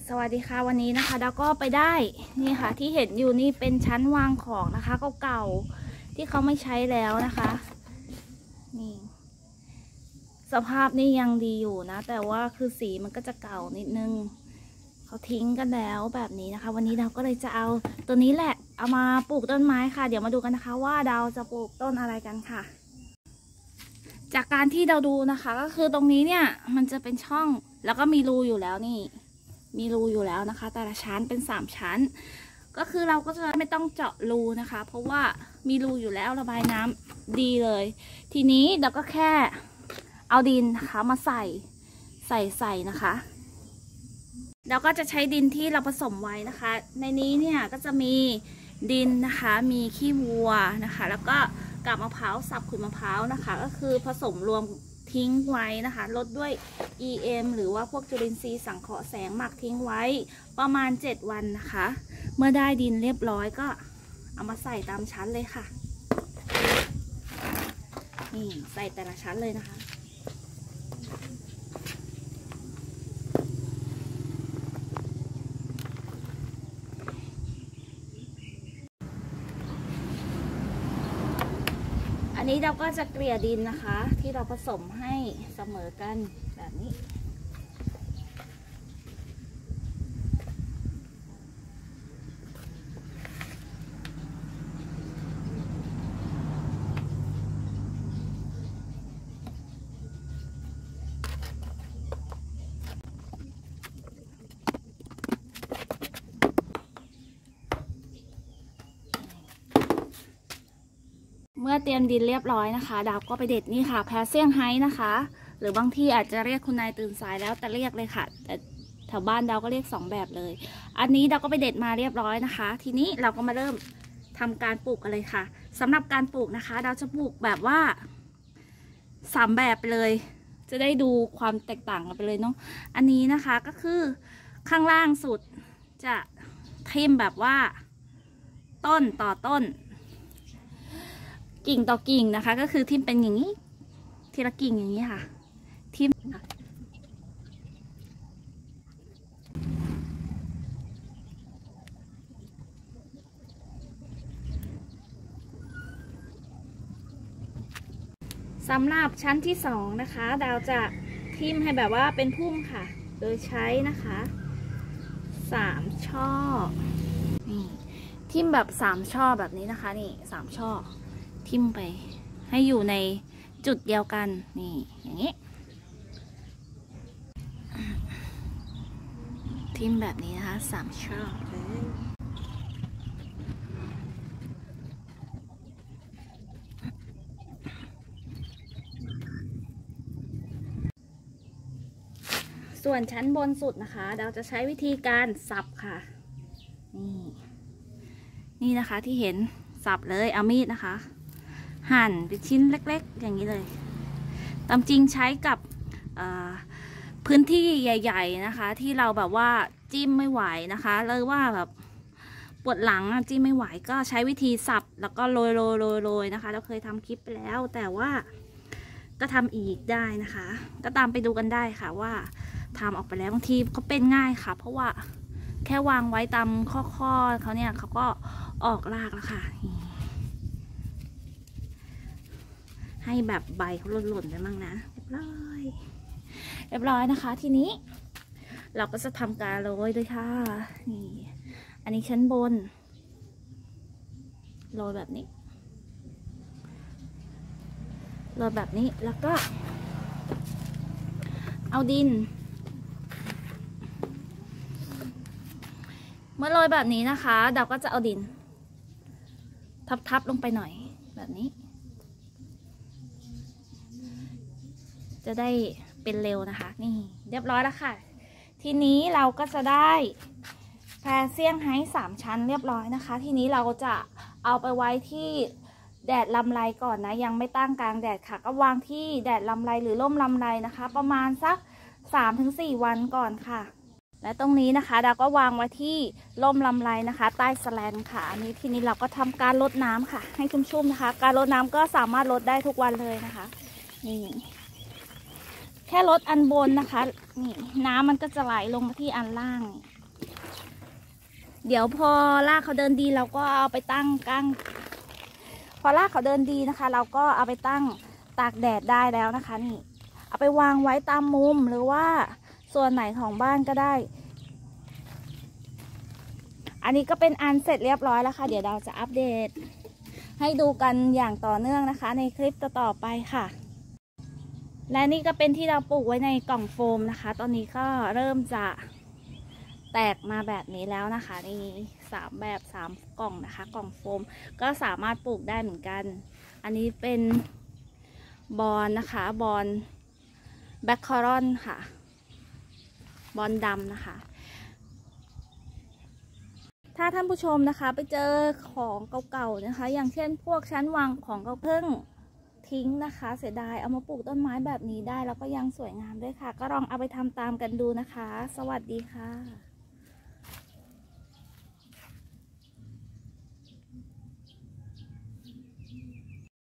สวัสดีค่ะวันนี้นะคะดาวก็ไปได้นี่ค่ะที่เห็นอยู่นี่เป็นชั้นวางของนะคะเก่าๆที่เขาไม่ใช้แล้วนะคะนี่สภาพนี่ยังดีอยู่นะแต่ว่าคือสีมันก็จะเก่านิดนึงเขาทิ้งกันแล้วแบบนี้นะคะวันนี้ดาวก็เลยจะเอาตัวนี้แหละเอามาปลูกต้นไม้ค่ะเดี๋ยวมาดูกันนะคะว่าดาวจะปลูกต้นอะไรกันค่ะจากการที่เราดูนะคะก็คือตรงนี้เนี่ยมันจะเป็นช่องแล้วก็มีรูอยู่แล้วนี่มีรูอยู่แล้วนะคะแต่ละชั้นเป็น3ชั้นก็คือเราก็จะไม่ต้องเจาะรูนะคะเพราะว่ามีรูอยู่แล้วระบายน้ำดีเลยทีนี้เราก็แค่เอาดินนะคะมาใส่นะคะเราก็จะใช้ดินที่เราผสมไว้นะคะในนี้เนี่ยก็จะมีดินนะคะมีขี้วัวนะคะแล้วก็กาบมะพร้าวสับขุยมะพร้าวนะคะก็คือผสมรวมทิ้งไว้นะคะลดด้วย EM หรือว่าพวกจุลินทรีย์สังเคราะห์แสงหมักทิ้งไว้ประมาณ7วันนะคะเมื่อได้ดินเรียบร้อยก็เอามาใส่ตามชั้นเลยค่ะนี่ใส่แต่ละชั้นเลยนะคะอันนี้เราก็จะเกลี่ยดินนะคะที่เราผสมให้เสมอกันแบบนี้เมื่อเตรียมดินเรียบร้อยนะคะดาวก็ไปเด็ดนี่ค่ะแพรเซี่ยงไฮ้นะคะหรือบางที่อาจจะเรียกคุณนายตื่นสายแล้วแต่เรียกเลยค่ะแต่แถวบ้านดาวก็เรียก2แบบเลยอันนี้ดาวก็ไปเด็ดมาเรียบร้อยนะคะทีนี้เราก็มาเริ่มทำการปลูกกันเลยค่ะสำหรับการปลูกนะคะดาวจะปลูกแบบว่า3แบบไปเลยจะได้ดูความแตกต่างกันไปเลยเนาะอันนี้นะคะก็คือข้างล่างสุดจะทิ่มแบบว่าต้นต่อต้นกิ่งต่อกิ่งนะคะก็คือทิ่มเป็นอย่างนี้ทีละกิ่งอย่างนี้ค่ะทิ่มสำหรับชั้นที่2นะคะดาวจะทิ่มให้แบบว่าเป็นพุ่มค่ะโดยใช้นะคะ3ช่อนี่ทิ่มแบบ3ช่อแบบนี้นะคะนี่3ช่อทิ่มไปให้อยู่ในจุดเดียวกันนี่อย่างนี้ทิ่มแบบนี้นะคะ3ช่อส่วนชั้นบนสุดนะคะเราจะใช้วิธีการสับค่ะนี่นะคะที่เห็นสับเลยเอามีดนะคะหั่นเป็นชิ้นเล็กๆอย่างนี้เลยตามจริงใช้กับพื้นที่ใหญ่ๆนะคะที่เราแบบว่าจิ้มไม่ไหวนะคะเลยว่าแบบปวดหลังจิ้มไม่ไหวก็ใช้วิธีสับแล้วก็โรยนะคะเราเคยทำคลิปไปแล้วแต่ว่าก็ทำอีกได้นะคะก็ตามไปดูกันได้ค่ะว่าทำออกไปแล้วบางทีเขาเป็นง่ายค่ะเพราะว่าแค่วางไว้ตามข้อเขาเนี่ยเขาก็ออกรากแล้วค่ะให้แบบใบเขาหล่นๆไปมั่งนะเรียบร้อยนะคะทีนี้เราก็จะทำการโรยด้วยค่ะนี่อันนี้ชั้นบนโรยแบบนี้แล้วก็เอาดินเมื่อโรยแบบนี้นะคะเราก็จะเอาดินทับลงไปหน่อยแบบนี้จะได้เป็นเร็วนะคะนี่เรียบร้อยแล้วค่ะทีนี้เราก็จะได้แพรเซี่ยงไฮ้3ชั้นเรียบร้อยนะคะทีนี้เราจะเอาไปไว้ที่แดดลำไรก่อนนะยังไม่ตั้งกลางแดดค่ะก็วางที่แดดลำไรหรือร่มลำไรนะคะประมาณสัก 3-4 วันก่อนค่ะและตรงนี้นะคะดาวก็วางไว้ที่ร่มลำไรนะคะใต้สแลนค่ะอันนี้ทีนี้เราก็ทำการรดน้ำค่ะให้ชุ่มๆนะคะการรดน้ำก็สามารถรดได้ทุกวันเลยนะคะนี่แค่รดอันบนนะคะนี่น้ำมันก็จะไหลลงมาที่อันล่างเดี๋ยวพอรากเขาเดินดีเราก็เอาไปตั้งกั้งพอรากเขาเดินดีนะคะ เราก็เอาไปตั้งตากแดดได้แล้วนะคะนี่เอาไปวางไว้ตามมุมหรือว่าส่วนไหนของบ้านก็ได้ อันนี้ก็เป็นอันเสร็จเรียบร้อยแล้วค่ะเดี๋ยวเราจะอัปเดตให้ดูกันอย่างต่อเนื่องนะคะในคลิปต่อไปค่ะและนี่ก็เป็นที่เราปลูกไว้ในกล่องโฟมนะคะตอนนี้ก็เริ่มจะแตกมาแบบนี้แล้วนะคะนี่3 แบบ3 กล่องนะคะกล่องโฟมก็สามารถปลูกได้เหมือนกันอันนี้เป็นบอนนะคะบอนแบคคอรอนค่ะบอนดำนะคะถ้าท่านผู้ชมนะคะไปเจอของเก่าๆนะคะอย่างเช่นพวกชั้นวางของเก่าเพิ่งทิ้งนะคะเสียดายเอามาปลูกต้นไม้แบบนี้ได้แล้วก็ยังสวยงามด้วยค่ะก็ลองเอาไปทำตามกันดูนะคะสวัสดีค่ะ